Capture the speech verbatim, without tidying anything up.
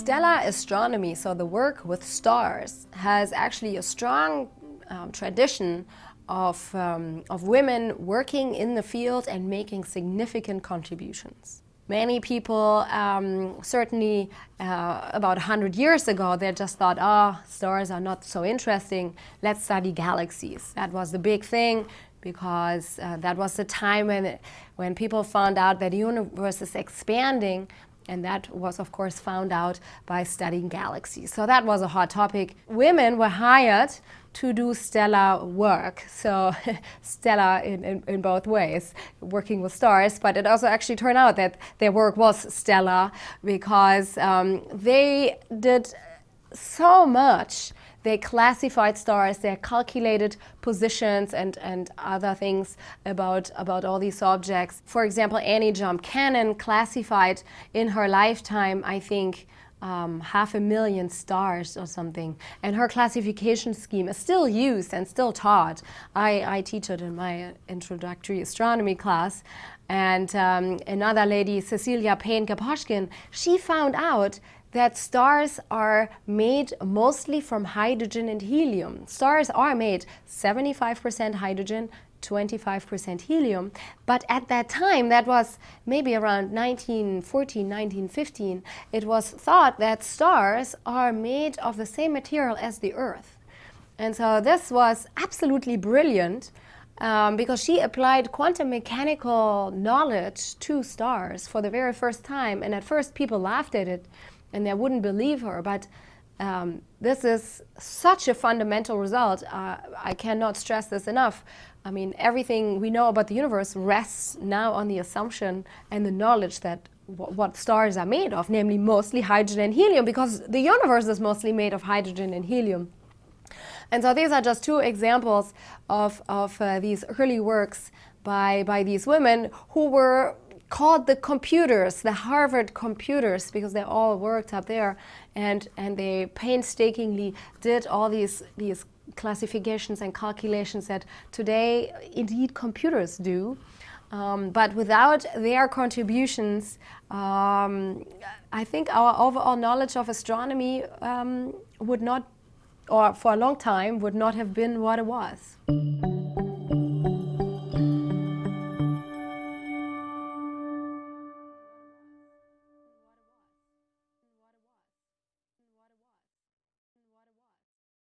Stellar astronomy, so the work with stars, has actually a strong um, tradition of, um, of women working in the field and making significant contributions. Many people, um, certainly uh, about one hundred years ago, they just thought, oh, stars are not so interesting, let's study galaxies. That was the big thing, because uh, that was the time when, it, when people found out that the universe is expanding, and that was, of course, found out by studying galaxies. So that was a hot topic. Women were hired to do stellar work, so stellar in, in, in both ways, working with stars, but it also actually turned out that their work was stellar because um, they did so much. They classified stars, they calculated positions and, and other things about, about all these objects. For example, Annie Cannon classified in her lifetime, I think, um, half a million stars or something. And her classification scheme is still used and still taught. I, I teach it in my introductory astronomy class. And um, another lady, Cecilia Payne-Gaposchkin, she found out that stars are made mostly from hydrogen and helium. Stars are made seventy-five percent hydrogen, twenty-five percent helium, but at that time, that was maybe around nineteen fourteen, nineteen fifteen, it was thought that stars are made of the same material as the Earth. And so this was absolutely brilliant, Um, because she applied quantum mechanical knowledge to stars for the very first time. And at first people laughed at it and they wouldn't believe her. But um, this is such a fundamental result. Uh, I cannot stress this enough. I mean, everything we know about the universe rests now on the assumption and the knowledge that w what stars are made of, namely mostly hydrogen and helium, because the universe is mostly made of hydrogen and helium. And so these are just two examples of, of uh, these early works by, by these women who were called the computers, the Harvard computers, because they all worked up there, and, and they painstakingly did all these, these classifications and calculations that today indeed computers do. Um, but without their contributions, um, I think our overall knowledge of astronomy um, would not, or for a long time, would not have been what it was.